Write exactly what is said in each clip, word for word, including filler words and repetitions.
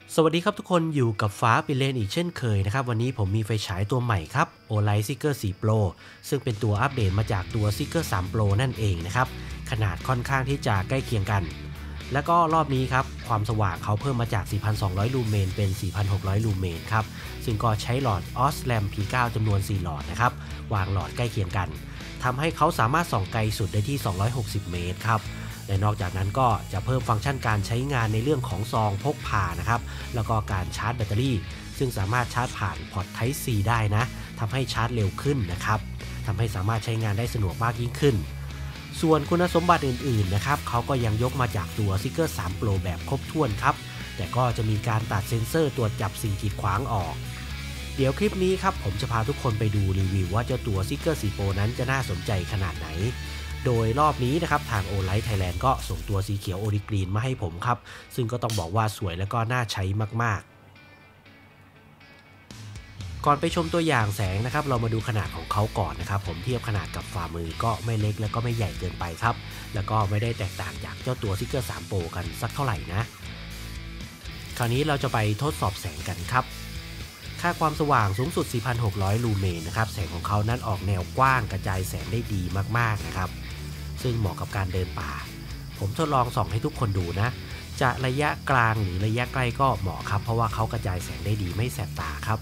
สวัสดีครับทุกคนอยู่กับฟ้าปิเลนอีกเช่นเคยนะครับวันนี้ผมมีไฟฉายตัวใหม่ครับ Olight Seeker โฟร์ Pro ซึ่งเป็นตัวอัปเดตมาจากตัว Seeker ทรี Pro นั่นเองนะครับขนาดค่อนข้างที่จะใกล้เคียงกันแล้วก็รอบนี้ครับความสว่างเขาเพิ่มมาจาก สี่พันสองร้อย ลูเมนเป็น สี่พันหกร้อย ลูเมนครับซึ่งก็ใช้หลอด ออส แรม พี ไนน์ จำนวน สี่ หลอดนะครับวางหลอดใกล้เคียงกันทำให้เขาสามารถส่องไกลสุดได้ที่ สองร้อยหกสิบ เมตรครับและนอกจากนั้นก็จะเพิ่มฟังก์ชันการใช้งานในเรื่องของซองพกพานะครับแล้วก็การชาร์จแบตเตอรี่ซึ่งสามารถชาร์จผ่านพอร์ต Type C ได้นะทำให้ชาร์จเร็วขึ้นนะครับทำให้สามารถใช้งานได้สะดวกมากยิ่งขึ้นส่วนคุณสมบัติอื่นๆนะครับเขาก็ยังยกมาจากตัว Seeker ทรี Pro แบบครบถ้วนครับแต่ก็จะมีการตัดเซ็นเซอร์ตรวจจับสิ่งกีดขวางออกเดี๋ยวคลิปนี้ครับผมจะพาทุกคนไปดูรีวิวว่าเจ้าตัว Seeker โฟร์ Pro นั้นจะน่าสนใจขนาดไหนโดยรอบนี้นะครับทาง Olight Thailand ก็ส่งตัวสีเขียว Odi Green มาให้ผมครับซึ่งก็ต้องบอกว่าสวยและก็น่าใช้มากๆก่อนไปชมตัวอย่างแสงนะครับเรามาดูขนาดของเขาก่อนนะครับผมเทียบขนาดกับฝ่ามือก็ไม่เล็กและก็ไม่ใหญ่เกินไปครับแล้วก็ไม่ได้แตกต่างจากเจ้าตัว Seeker ทรี Pro กันสักเท่าไหร่นะคราวนี้เราจะไปทดสอบแสงกันครับค่าความสว่างสูงสุด สี่พันหกร้อย ลูเมนนะครับแสงของเขานั้นออกแนวกว้างกระจายแสงได้ดีมากๆนะครับซึ่งเหมาะกับการเดินป่าผมทดลองส่องให้ทุกคนดูนะจะระยะกลางหรือระยะใกล้ก็เหมาะครับเพราะว่าเขากระจายแสงได้ดีไม่แสบตาครับ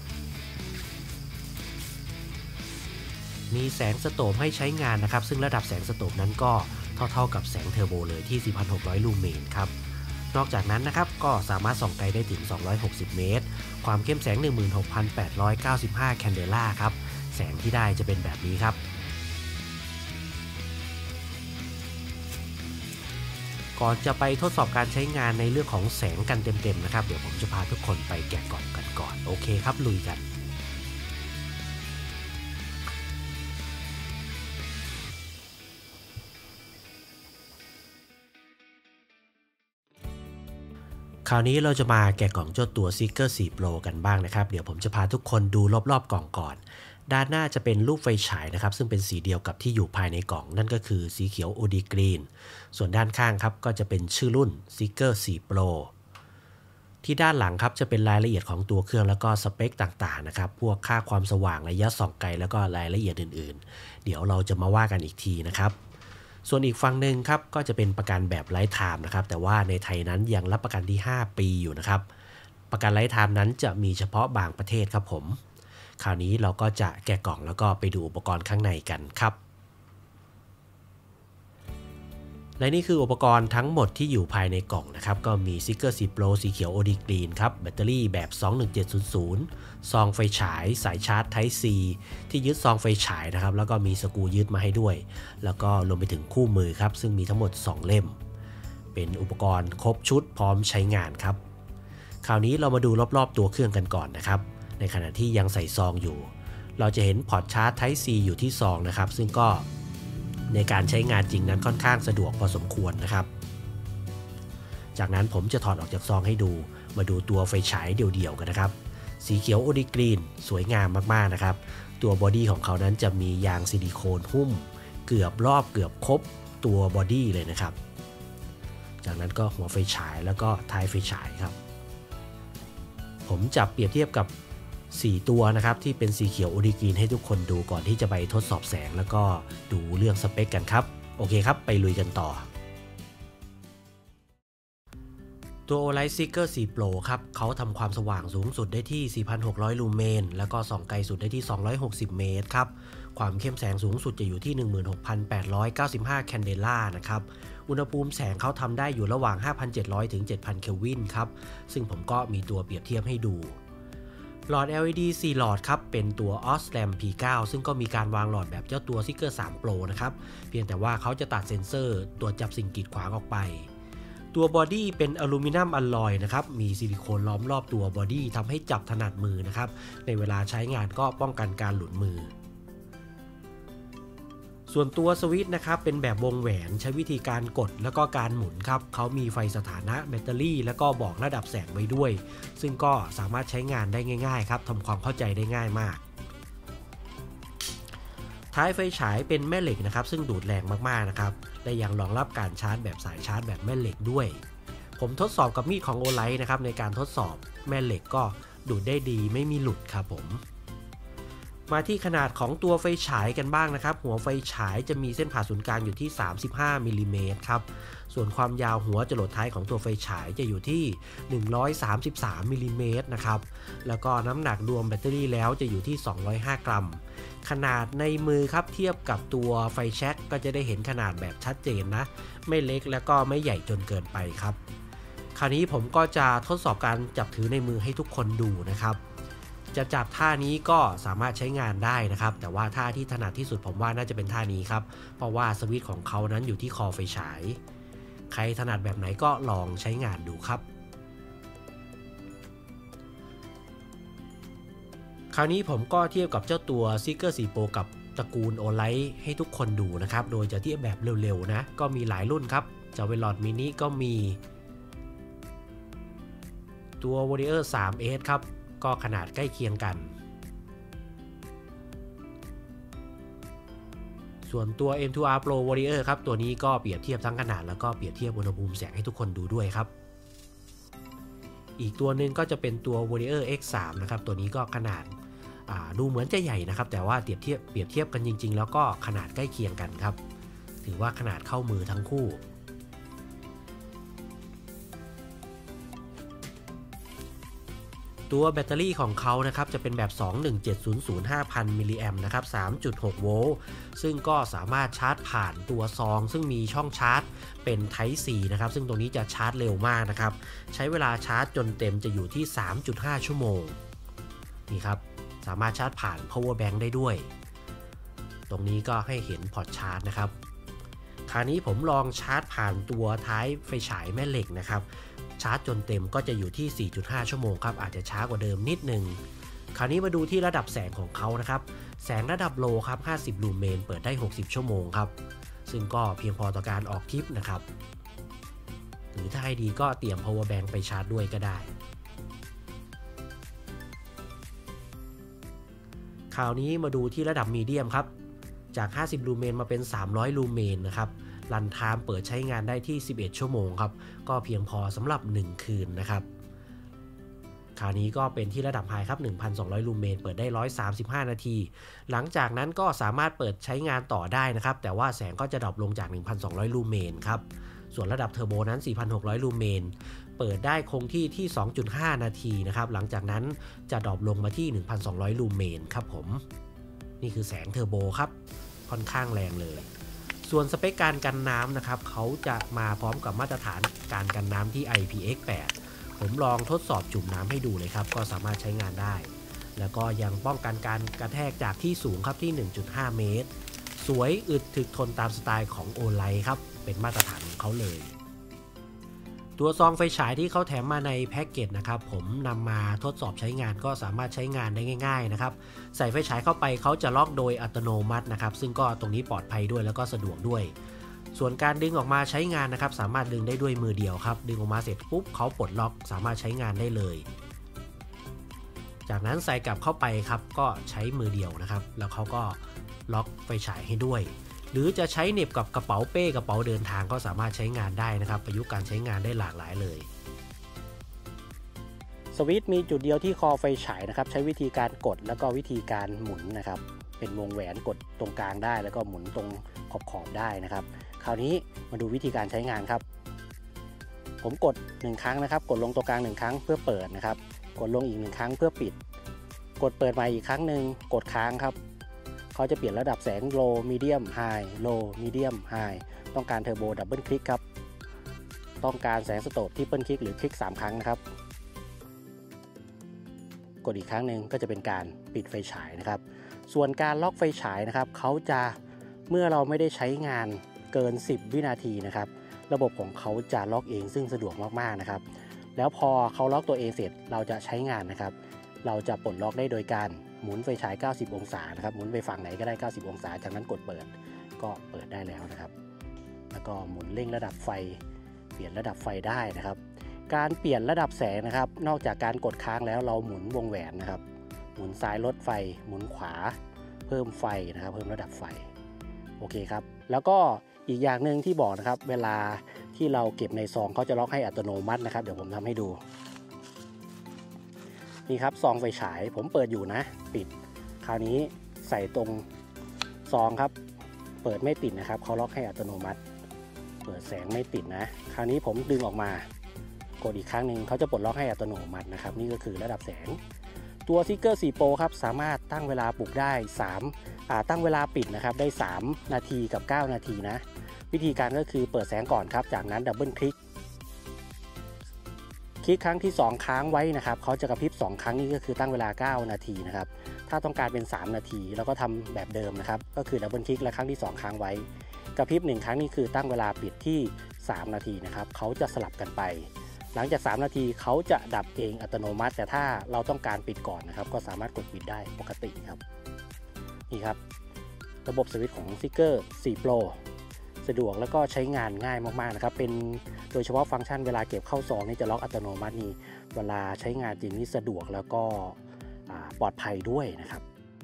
มีแสงสโตปให้ใช้งานนะครับซึ่งระดับแสงสโตปนั้นก็เท่าๆกับแสงเทอร์โบเลยที่ สี่พันหกร้อย ลูเมนครับนอกจากนั้นนะครับก็สามารถส่องไกลได้ถึง สองร้อยหกสิบ เมตรความเข้มแสง หนึ่งหมื่นหกพันแปดร้อยเก้าสิบห้า แคนเดล่าครับแสงที่ได้จะเป็นแบบนี้ครับก่อนจะไปทดสอบการใช้งานในเรื่องของแสงกันเต็มๆนะครับเดี๋ยวผมจะพาทุกคนไปแกะกล่องกันก่อนโอเคครับลุยกันคราวนี้เราจะมาแกะกล่องเจ้าตัว Seeker โฟร์ Pro กันบ้างนะครับเดี๋ยวผมจะพาทุกคนดูรอบๆกล่องก่อนด้านหน้าจะเป็นรูปไฟฉายนะครับซึ่งเป็นสีเดียวกับที่อยู่ภายในกล่องนั่นก็คือสีเขียว Odi Green ส่วนด้านข้างครับก็จะเป็นชื่อรุ่น Seeker โฟร์ Pro ที่ด้านหลังครับจะเป็นรายละเอียดของตัวเครื่องแล้วก็สเปคต่างๆนะครับพวกค่าความสว่างระยะส่องไกลแล้วก็รายละเอียดอื่นๆเดี๋ยวเราจะมาว่ากันอีกทีนะครับส่วนอีกฝั่งหนึ่งครับก็จะเป็นประกันแบบไลฟ์ไทม์นะครับแต่ว่าในไทยนั้นยังรับประกันที่ห้าปีอยู่นะครับประกันไลฟ์ไทม์นั้นจะมีเฉพาะบางประเทศครับผมคราวนี้เราก็จะแกะกล่องแล้วก็ไปดูอุปกรณ์ข้างในกันครับและนี่คืออุปกรณ์ทั้งหมดที่อยู่ภายในกล่องนะครับก็มี Seeker โฟร์ Pro สีเขียว Odi Green ครับแบตเตอรี่แบบ สองหนึ่งเจ็ดศูนย์ศูนย์ ซองไฟฉายสายชาร์จ Type C ที่ยึดซองไฟฉายนะครับแล้วก็มีสกรูยึดมาให้ด้วยแล้วก็รวมไปถึงคู่มือครับซึ่งมีทั้งหมดสองเล่มเป็นอุปกรณ์ครบชุดพร้อมใช้งานครับคราวนี้เรามาดูรอบๆตัวเครื่องกันก่อนนะครับในขณะที่ยังใส่ซองอยู่เราจะเห็นพอร์ตชาร์จ Type C อยู่ที่ซองนะครับซึ่งก็ในการใช้งานจริงนั้นค่อนข้างสะดวกพอสมควรนะครับจากนั้นผมจะถอดออกจากซองให้ดูมาดูตัวไฟฉายเดี่ยวๆกันนะครับสีเขียว Odi Green สวยงามมากๆนะครับตัวบอดี้ของเขานั้นจะมียางซิลิโคนหุ้มเกือบรอบเกือบครบตัวบอดี้เลยนะครับจากนั้นก็หัวไฟฉายแล้วก็ท้ายไฟฉายครับผมจับเปรียบเทียบกับสี่ตัวนะครับที่เป็นสีเขียว Odi Green ให้ทุกคนดูก่อนที่จะไปทดสอบแสงแล้วก็ดูเรื่องสเปคกันครับโอเคครับไปลุยกันต่อตัว Olight Seeker โฟร์ Pro ครับเขาทำความสว่างสูงสุดได้ที่ สี่พันหกร้อย ลูเมนแล้วก็ส่องไกลสุดได้ที่ สองร้อยหกสิบ เมตรครับความเข้มแสงสูงสุดจะอยู่ที่ หนึ่งหมื่นหกพันแปดร้อยเก้าสิบห้า แคนเดล่านะครับอุณหภูมิแสงเขาทำได้อยู่ระหว่าง ห้าพันเจ็ดร้อย ถึง เจ็ดพัน เคลวินครับซึ่งผมก็มีตัวเปรียบเทียบให้ดูหลอด แอล อี ดี สี่ หลอดครับเป็นตัว ออส แรม พี ไนน์ ซึ่งก็มีการวางหลอดแบบเจ้าตัว Seeker ทรี Pro นะครับเพียงแต่ว่าเขาจะตัดเซ็นเซอร์ตรวจจับสิ่งกีดขวางออกไปตัวบอดี้เป็นอลูมิเนียมอลลอยนะครับมีซิลิโคนล้อมรอบตัวบอดี้ทำให้จับถนัดมือนะครับในเวลาใช้งานก็ป้องกันการหลุดมือส่วนตัวสวิตช์นะครับเป็นแบบวงแหวนใช้วิธีการกดแล้วก็การหมุนครับเขามีไฟสถานะแบตเตอรี่แล้วก็บอกระดับแสงไว้ด้วยซึ่งก็สามารถใช้งานได้ง่ายๆครับทำความเข้าใจได้ง่ายมากท้ายไฟฉายเป็นแม่เหล็กนะครับซึ่งดูดแรงมากๆนะครับและยังรองรับการชาร์จแบบสายชาร์จแบบแม่เหล็กด้วยผมทดสอบกับมีดของโอไลท์นะครับในการทดสอบแม่เหล็กก็ดูดได้ดีไม่มีหลุดครับผมมาที่ขนาดของตัวไฟฉายกันบ้างนะครับหัวไฟฉายจะมีเส้นผ่าศูนย์กลางอยู่ที่สามสิบห้ามิลลิเมตรครับส่วนความยาวหัวจรดท้ายของตัวไฟฉายจะอยู่ที่หนึ่งร้อยสามสิบสามมิลลิเมตรนะครับแล้วก็น้ำหนักรวมแบตเตอรี่แล้วจะอยู่ที่สองร้อยห้ากรัมขนาดในมือครับเทียบกับตัวไฟแช็กก็จะได้เห็นขนาดแบบชัดเจนนะไม่เล็กแล้วก็ไม่ใหญ่จนเกินไปครับคราวนี้ผมก็จะทดสอบการจับถือในมือให้ทุกคนดูนะครับจะจับท่านี้ก็สามารถใช้งานได้นะครับแต่ว่าท่าที่ถนัดที่สุดผมว่าน่าจะเป็นท่านี้ครับเพราะว่าสวิตช์ของเขานั้นอยู่ที่คอไฟฉายใครถนัดแบบไหนก็ลองใช้งานดูครับคราวนี้ผมก็เทียบกับเจ้าตัว Seeker โฟร์ Pro กับตระกูล Olight ให้ทุกคนดูนะครับโดยจะเทียบแบบเร็วๆนะก็มีหลายรุ่นครับเจ้า Veloz Mini ก็มีตัว Warrior ทรี เอส ครับก็ขนาดใกล้เคียงกันส่วนตัว เอ็ม ทู อาร์ Pro Warrior ครับตัวนี้ก็เปรียบเทียบทั้งขนาดแล้วก็เปรียบเทียบอุณหภูมิแสงให้ทุกคนดูด้วยครับอีกตัวหนึ่งก็จะเป็นตัว Warrior เอ็กซ์ ทรี นะครับตัวนี้ก็ขนาดดูเหมือนจะใหญ่นะครับแต่ว่าเปรียบเทียบเปรียบเทียบกันจริงๆแล้วก็ขนาดใกล้เคียงกันครับถือว่าขนาดเข้ามือทั้งคู่ตัวแบตเตอรี่ของเขานะครับจะเป็นแบบ สองหนึ่งเจ็ดศูนย์ศูนย์ ห้าพัน มิลลิแอมป์นะครับ สามจุดหก โวลต์ซึ่งก็สามารถชาร์จผ่านตัวซองซึ่งมีช่องชาร์จเป็น Type C นะครับซึ่งตรงนี้จะชาร์จเร็วมากนะครับใช้เวลาชาร์จจนเต็มจะอยู่ที่ สามจุดห้า ชั่วโมงนี่ครับสามารถชาร์จผ่าน power bank ได้ด้วยตรงนี้ก็ให้เห็นพอร์ตชาร์จนะครับคราวนี้ผมลองชาร์จผ่านตัวท้ายไฟฉายแม่เหล็กนะครับชาร์จจนเต็มก็จะอยู่ที่ สี่จุดห้า ชั่วโมงครับอาจจะช้ากว่าเดิมนิดนึงคราวนี้มาดูที่ระดับแสงของเขานะครับแสงระดับโลครับห้าสิบลูเมนเปิดได้หกสิบชั่วโมงครับซึ่งก็เพียงพอต่อการออกทริปนะครับหรือถ้าให้ดีก็เตรียม power bank ไปชาร์จด้วยก็ได้คราวนี้มาดูที่ระดับมีเดียมครับจากห้าสิบลูเมนมาเป็นสามร้อยลูเมนนะครับรันไทม์เปิดใช้งานได้ที่สิบเอ็ดชั่วโมงครับก็เพียงพอสำหรับหนึ่งคืนนะครับคราวนี้ก็เป็นที่ระดับไฮครับ หนึ่งพันสองร้อย ลูเมนเปิดได้หนึ่งร้อยสามสิบห้านาทีหลังจากนั้นก็สามารถเปิดใช้งานต่อได้นะครับแต่ว่าแสงก็จะดรอปลงจาก หนึ่งพันสองร้อย ลูเมนครับส่วนระดับเทอร์โบนั้น สี่พันหกร้อย ลูเมนเปิดได้คงที่ที่ สองจุดห้า นาทีนะครับหลังจากนั้นจะดรอปลงมาที่ หนึ่งพันสองร้อย ลูเมนครับผมนี่คือแสงเทอร์โบครับค่อนข้างแรงเลยส่วนสเปคการกันน้ำนะครับเขาจะมาพร้อมกับมาตรฐานการกันน้ำที่ ไอ พี เอ็กซ์ แปด ผมลองทดสอบจุ่มน้ำให้ดูเลยครับก็สามารถใช้งานได้แล้วก็ยังป้องกันการกระแทกจากที่สูงครับที่ หนึ่งจุดห้า เมตรสวยอึดถึกทนตามสไตล์ของโอไลท์ครับเป็นมาตรฐานของเขาเลยตัวซองไฟฉายที่เขาแถมมาในแพ็กเกจนะครับผมนำมาทดสอบใช้งานก็สามารถใช้งานได้ง่ายๆนะครับใส่ไฟฉายเข้าไปเขาจะล็อกโดยอัตโนมัตินะครับซึ่งก็ตรงนี้ปลอดภัยด้วยแล้วก็สะดวกด้วยส่วนการดึงออกมาใช้งานนะครับสามารถดึงได้ด้วยมือเดียวครับดึงออกมาเสร็จปุ๊บเขาปลดล็อกสามารถใช้งานได้เลยจากนั้นใส่กลับเข้าไปครับก็ใช้มือเดียวนะครับแล้วเขาก็ล็อกไฟฉายให้ด้วยหรือจะใช้เหน็บกับกระเป๋าเป้กระเป๋าเดินทางก็สามารถใช้งานได้นะครับประยุกต์การใช้งานได้หลากหลายเลยสวิตช์มีจุดเดียวที่คอไฟฉายนะครับใช้วิธีการกดแล้วก็วิธีการหมุนนะครับเป็นวงแหวนกดตรงกลางได้แล้วก็หมุนตรงขอบขอบได้นะครับคราวนี้มาดูวิธีการใช้งานครับผมกดหนึ่งครั้งนะครับกดลงตรงกลางหนึ่งครั้งเพื่อเปิดนะครับกดลงอีกหนึ่งครั้งเพื่อปิดกดเปิดใหม่อีกครั้งหนึ่งกดค้างครับเขาจะเปลี่ยนระดับแสง low medium high low medium high ต้องการเทอร์โบดับเบิลคลิกครับต้องการแสงสโตปทริปเปิลคลิกหรือคลิกสามครั้งนะครับกดอีกครั้งหนึ่งก็จะเป็นการปิดไฟฉายนะครับส่วนการล็อกไฟฉายนะครับเขาจะเมื่อเราไม่ได้ใช้งานเกินสิบวินาทีนะครับระบบของเขาจะล็อกเองซึ่งสะดวกมากๆนะครับแล้วพอเขาล็อกตัวเองเสร็จเราจะใช้งานนะครับเราจะปลดล็อกได้โดยการหมุนไฟฉายเก้าสิบองศานะครับหมุนไปฝั่งไหนก็ได้เก้าสิบองศาจากนั้นกดเปิดก็เปิดได้แล้วนะครับแล้วก็หมุนเร่งระดับไฟเปลี่ยนระดับไฟได้นะครับการเปลี่ยนระดับแสงนะครับนอกจากการกดค้างแล้วเราหมุนวงแหวนนะครับหมุนซ้ายลดไฟหมุนขวาเพิ่มไฟนะครับเพิ่มระดับไฟโอเคครับแล้วก็อีกอย่างหนึ่งที่บอกนะครับเวลาที่เราเก็บในซองเขาจะล็อกให้อัตโนมัตินะครับเดี๋ยวผมทำให้ดูนี่ครับซองไฟฉายผมเปิดอยู่นะปิดคราวนี้ใส่ตรงซองครับเปิดไม่ติดนะครับเขาล็อกให้อัตโนมัติเปิดแสงไม่ติดนะคราวนี้ผมดึงออกมากดอีกครั้งหนึ่งเขาจะปลดล็อกให้อัตโนมัตินะครับนี่ก็คือระดับแสงตัวซิกเกอร์สี่ Pro ครับสามารถตั้งเวลาปลุกได้สามอ่าตั้งเวลาปิดนะครับได้สามนาทีกับเก้านาทีนะวิธีการก็คือเปิดแสงก่อนครับจากนั้นดับเบิลคลิกคลิกครั้งที่สองค้างไว้นะครับเขาจะกระพริบสองครั้งนี่ก็คือตั้งเวลาเก้านาทีนะครับถ้าต้องการเป็นสามนาทีแล้วก็ทำแบบเดิมนะครับก็คือดับเบิลคลิกและครั้งที่สองค้างไว้กระพริบหนึ่งครั้งนี่คือตั้งเวลาปิดที่สามนาทีนะครับเขาจะสลับกันไปหลังจากสามนาทีเขาจะดับเองอัตโนมัติแต่ถ้าเราต้องการปิดก่อนนะครับก็สามารถกดปิดได้ปกติครับนี่ครับระบบสวิตช์ของซิกเกอร์สี่ Pro สะดวกแล้วก็ใช้งานง่ายมากๆนะครับเป็นโดยเฉพาะฟังก์ชันเวลาเก็บเข้าซองนี่จะล็อกอัตโนมัตินี่เวลาใช้งานจริงนี่สะดวกแล้วก็ปลอดภัยด้วยนะครับ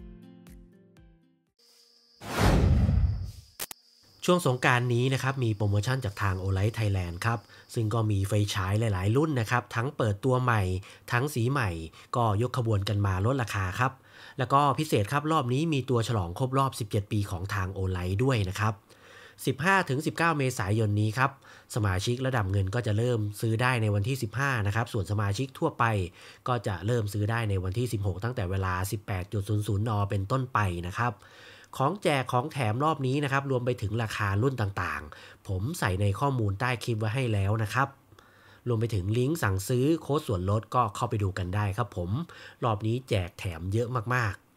ช่วงสงกรานต์นี้นะครับมีโปรโมชั่นจากทาง Olight Thailand ครับซึ่งก็มีไฟฉายหลายๆรุ่นนะครับทั้งเปิดตัวใหม่ทั้งสีใหม่ก็ยกขบวนกันมาลดราคาครับแล้วก็พิเศษครับรอบนี้มีตัวฉลองครบรอบสิบเจ็ดปีของทาง Olight ด้วยนะครับสิบห้าถึงสิบเก้า เมษายนนี้ครับสมาชิกระดับเงินก็จะเริ่มซื้อได้ในวันที่สิบห้านะครับส่วนสมาชิกทั่วไปก็จะเริ่มซื้อได้ในวันที่สิบหกตั้งแต่เวลา สิบแปดนาฬิกา นเป็นต้นไปนะครับของแจกของแถมรอบนี้นะครับรวมไปถึงราคารุ่นต่างๆผมใส่ในข้อมูลใต้คลิปไว้ให้แล้วนะครับรวมไปถึงลิงก์สั่งซื้อโค้ดส่วนลดก็เข้าไปดูกันได้ครับผมรอบนี้แจกแถมเยอะมากๆ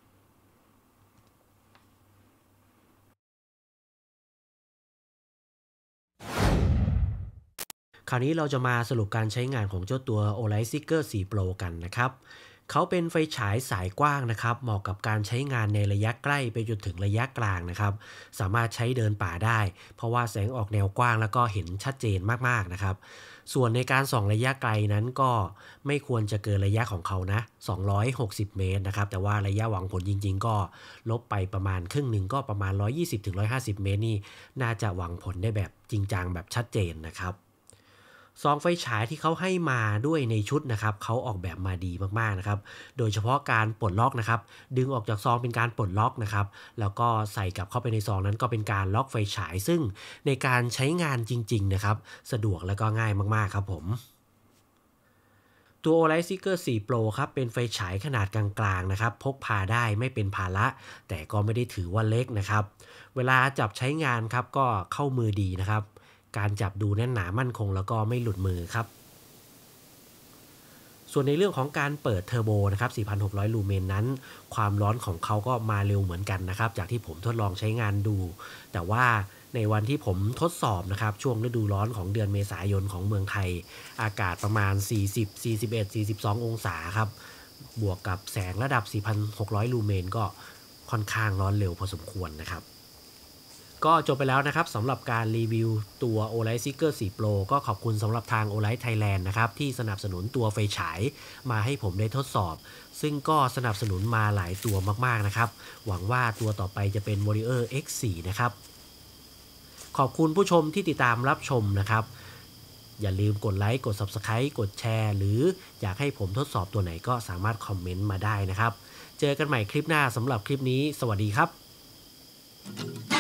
คราวนี้เราจะมาสรุปการใช้งานของเจ้าตัว Olight Seeker สี่ Pro กันนะครับเขาเป็นไฟฉายสายกว้างนะครับเหมาะกับการใช้งานในระยะใกล้ไปจนถึงระยะกลางนะครับสามารถใช้เดินป่าได้เพราะว่าแสงออกแนวกว้างแล้วก็เห็นชัดเจนมากๆนะครับส่วนในการส่องระยะไกลนั้นก็ไม่ควรจะเกินระยะของเขานะสองร้อยหกสิบเมตรนะครับแต่ว่าระยะหวังผลจริงๆก็ลบไปประมาณครึ่งหนึ่งก็ประมาณหนึ่งร้อยยี่สิบถึงหนึ่งร้อยห้าสิบเมตรนี่น่าจะหวังผลได้แบบจริงจังแบบชัดเจนนะครับซองไฟฉายที่เขาให้มาด้วยในชุดนะครับเขาออกแบบมาดีมากๆนะครับโดยเฉพาะการปลดล็อกนะครับดึงออกจากซองเป็นการปลดล็อกนะครับแล้วก็ใส่กลับเข้าไปในซองนั้นก็เป็นการล็อกไฟฉายซึ่งในการใช้งานจริงๆนะครับสะดวกและก็ง่ายมากๆครับผมตัว Olight Seeker สี่ Pro ครับเป็นไฟฉายขนาดกลางๆนะครับพกพาได้ไม่เป็นภาระแต่ก็ไม่ได้ถือว่าเล็กนะครับเวลาจับใช้งานครับก็เข้ามือดีนะครับการจับดูแน่นหนามั่นคงแล้วก็ไม่หลุดมือครับส่วนในเรื่องของการเปิดเทอร์โบนะครับ สี่พันหกร้อย ลูเมนนั้นความร้อนของเขาก็มาเร็วเหมือนกันนะครับจากที่ผมทดลองใช้งานดูแต่ว่าในวันที่ผมทดสอบนะครับช่วงฤดูร้อนของเดือนเมษายนของเมืองไทยอากาศประมาณสี่สิบ สี่สิบเอ็ด สี่สิบสององศาครับบวกกับแสงระดับ สี่พันหกร้อย ลูเมนก็ค่อนข้างร้อนเร็วพอสมควรนะครับก็จบไปแล้วนะครับสำหรับการรีวิวตัว Olight Seeker สี่ Pro ก็ขอบคุณสำหรับทาง Olight Thailand นะครับที่สนับสนุนตัวไฟฉายมาให้ผมได้ทดสอบซึ่งก็สนับสนุนมาหลายตัวมากๆนะครับหวังว่าตัวต่อไปจะเป็น Warrior เอ็กซ์ โฟร์ นะครับขอบคุณผู้ชมที่ติดตามรับชมนะครับอย่าลืมกดไลค์กด Subscribe กดแชร์หรืออยากให้ผมทดสอบตัวไหนก็สามารถคอมเมนต์มาได้นะครับเจอกันใหม่คลิปหน้าสำหรับคลิปนี้สวัสดีครับ